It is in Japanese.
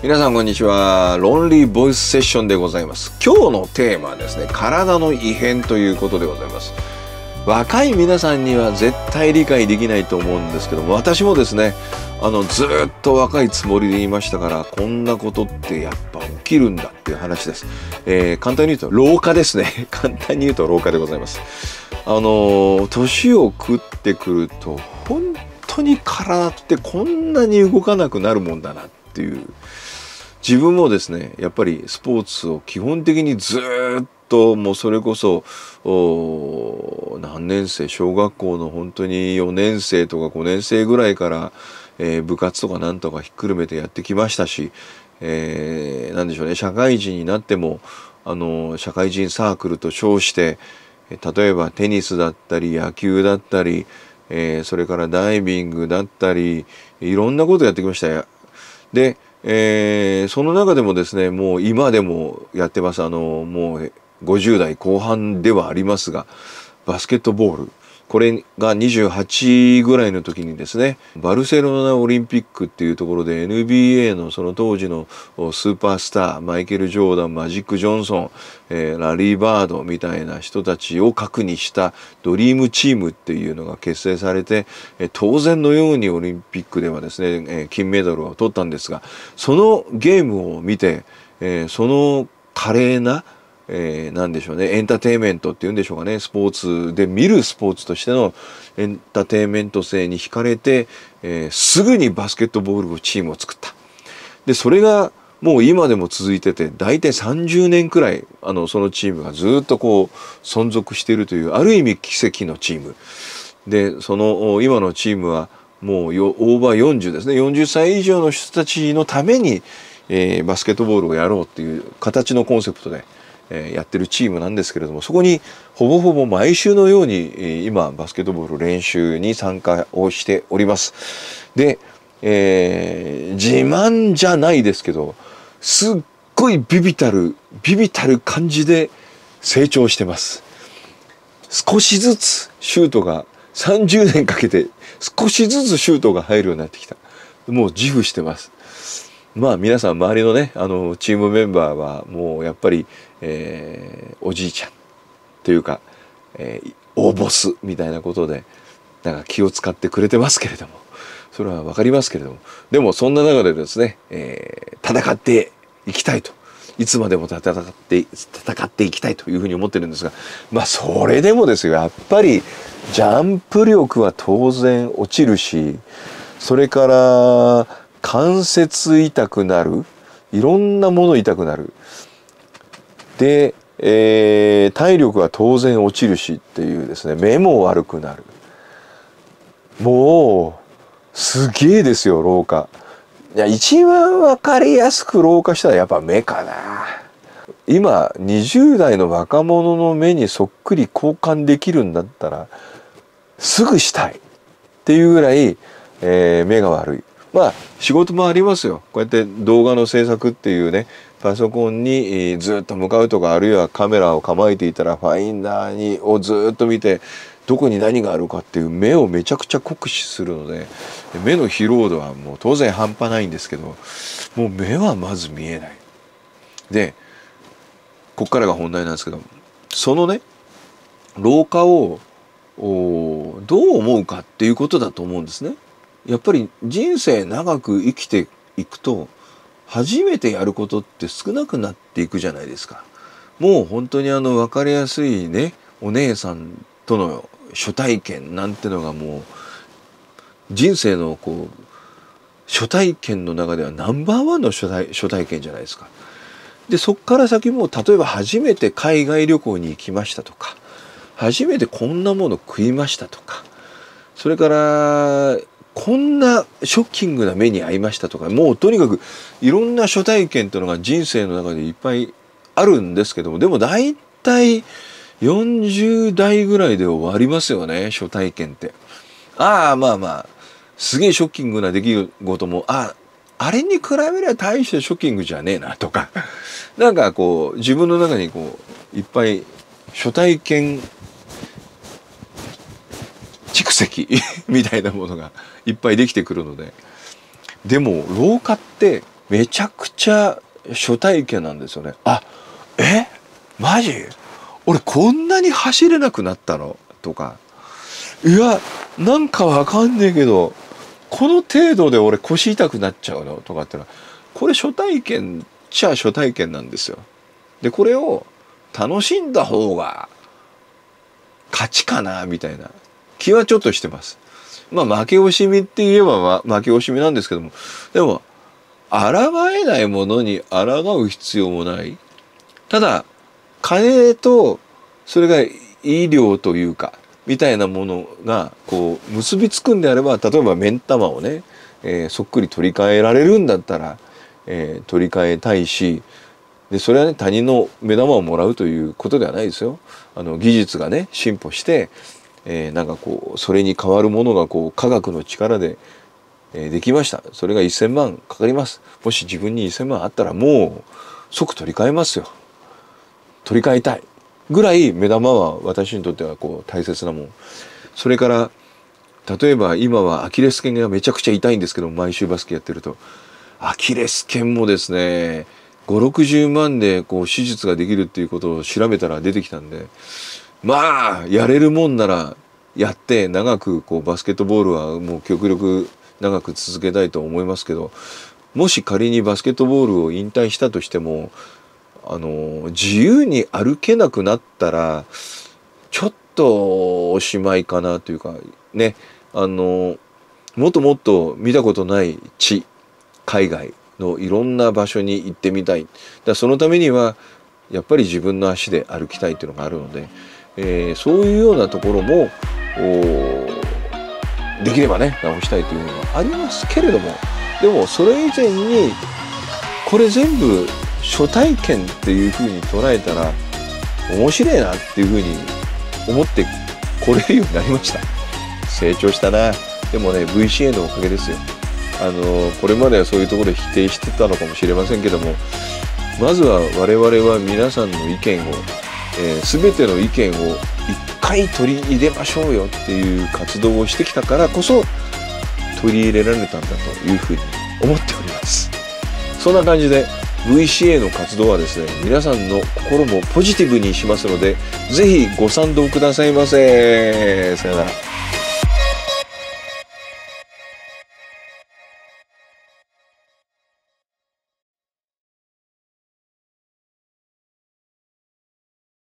皆さんこんにちは。ロンリーボイスセッションでございます。今日のテーマはですね、体の異変ということでございます。若い皆さんには絶対理解できないと思うんですけども、私もですね、ずっと若いつもりでいましたから、こんなことってやっぱ起きるんだっていう話です。簡単に言うと老化ですね。簡単に言うと老化でございます。年を食ってくると、本当に体ってこんなに動かなくなるもんだなっていう。自分もですね、やっぱりスポーツを基本的にずっともうそれこそ何年生、小学校の本当に4年生とか5年生ぐらいから、部活とかなんとかひっくるめてやってきましたし、なんでしょうね、社会人になっても社会人サークルと称して例えばテニスだったり野球だったり、それからダイビングだったりいろんなことやってきましたよ。でその中でもですね、もう今でもやってます。もう50代後半ではありますが、バスケットボール。これが28ぐらいの時にですね、バルセロナオリンピックっていうところで NBA のその当時のスーパースター、マイケル・ジョーダン、マジック・ジョンソン、ラリー・バードみたいな人たちを核にしたドリームチームっていうのが結成されて、当然のようにオリンピックではですね、金メダルを取ったんですが、そのゲームを見て、その華麗ななんでしょうね、エンターテインメントっていうんでしょうかね、スポーツで見るスポーツとしてのエンターテインメント性に惹かれて、すぐにバスケットボールチームを作った。でそれがもう今でも続いてて、大体30年くらいそのチームがずっとこう存続しているという、ある意味奇跡のチームで、その今のチームはもうオーバー40ですね、40歳以上の人たちのために、バスケットボールをやろうっていう形のコンセプトでやってるチームなんですけれども、そこにほぼほぼ毎週のように今バスケットボール練習に参加をしております。で、自慢じゃないですけど、すっごいビビたる感じで成長してます。少しずつシュートが30年かけて少しずつシュートが入るようになってきた。もう自負してます。まあ皆さん周りのねチームメンバーはもうやっぱり、おじいちゃんというか、大ボスみたいなことでなんか気を使ってくれてますけれども、それは分かりますけれども、でもそんな中でですね、戦っていきたいと、いつまでも戦っていきたいというふうに思ってるんですが、まあそれでもですよ、やっぱりジャンプ力は当然落ちるし、それから関節痛くなる、いろんなもの痛くなる。で、体力は当然落ちるしっていうですね、目も悪くなる。もうすげえですよ、老化。いや、一番わかりやすく老化したらやっぱ目かな。今20代の若者の目にそっくり交換できるんだったらすぐしたいっていうぐらい、目が悪い。まあ仕事もありますよ。こうやって動画の制作っていうね、パソコンにずっと向かうとか、あるいはカメラを構えていたらファインダーをずっと見て、どこに何があるかっていう目をめちゃくちゃ酷使するので、目の疲労度はもう当然半端ないんですけど、もう目はまず見えない。でこっからが本題なんですけど、そのね老化をどう思うかっていうことだと思うんですね。やっぱり人生長く生きていくと初めてやることって少なくなっていくじゃないですか。もう本当に分かりやすいね、お姉さんとの初体験なんてのがもう人生のこう初体験の中ではナンバーワンの初体験じゃないですか。でそっから先も例えば初めて海外旅行に行きましたとか、初めてこんなもの食いましたとか、それからこんなショッキングな目に遭いましたとか、もうとにかくいろんな初体験というのが人生の中でいっぱいあるんですけども、でも大体40代ぐらいで終わりますよね、初体験って。まあすげえショッキングな出来事もあれに比べれば大してショッキングじゃねえなとか、なんかこう自分の中にこういっぱい初体験蓄積みたいなものがいっぱいできてくるので。でも老化ってめちゃくちゃ初体験なんですよね。あ、マジ？俺こんなに走れなくなったの？とか、いや、なんかわかんねえけど、この程度で俺腰痛くなっちゃうの？とかってのは、これ初体験っちゃ初体験なんですよ。で、これを楽しんだ方が勝ちかな、みたいな気はちょっとしてます。まあ、負け惜しみって言えば、負け惜しみなんですけども、でも、抗えないものに抗う必要もない。ただ、金と、それが医療というか、みたいなものが、こう、結びつくんであれば、例えば目ん玉をね、そっくり取り替えられるんだったら、取り替えたいし、で、それはね、他人の目玉をもらうということではないですよ。技術がね、進歩して、なんかこう、それに代わるものが、こう、科学の力で、できました。それが1000万かかります。もし自分に1000万あったら、もう、即取り替えますよ。取り替えたい。ぐらい、目玉は私にとっては、こう、大切なもん。それから、例えば今はアキレス腱がめちゃくちゃ痛いんですけど、毎週バスケやってると。アキレス腱もですね、5、60万でこう手術ができるっていうことを調べたら出てきたんで、まあ、やれるもんならやって長くこうバスケットボールはもう極力長く続けたいと思いますけど、もし仮にバスケットボールを引退したとしても、自由に歩けなくなったら、ちょっとおしまいかなというか、ね、もっともっと見たことない地、海外のいろんな場所に行ってみたい。そのためにはやっぱり自分の足で歩きたいっていうのがあるので、そういうようなところもできればね直したいというのはありますけれども、でもそれ以前にこれ全部初体験っていう風に捉えたら面白いなっていう風に思ってこれるようになりました。成長したな。でもね VCA のおかげですよ。これまではそういうところで否定してたのかもしれませんけども、まずは我々は皆さんの意見を、全ての意見を一回取り入れましょうよっていう活動をしてきたからこそ取り入れられたんだというふうに思っております。そんな感じで VCA の活動はですね、皆さんの心もポジティブにしますので、ぜひご賛同くださいませ。さよなら。